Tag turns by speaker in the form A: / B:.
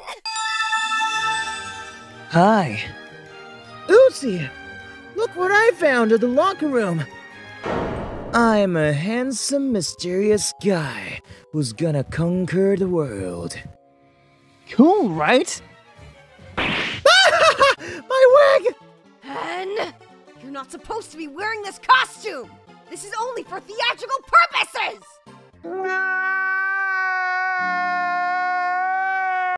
A: Hi.
B: Lucy, look what I found in the locker room. I'm a handsome, mysterious guy who's gonna conquer the world.
A: Cool, right?
B: My wig!
C: Hen! You're not supposed to be wearing this costume! This is only for theatrical purposes!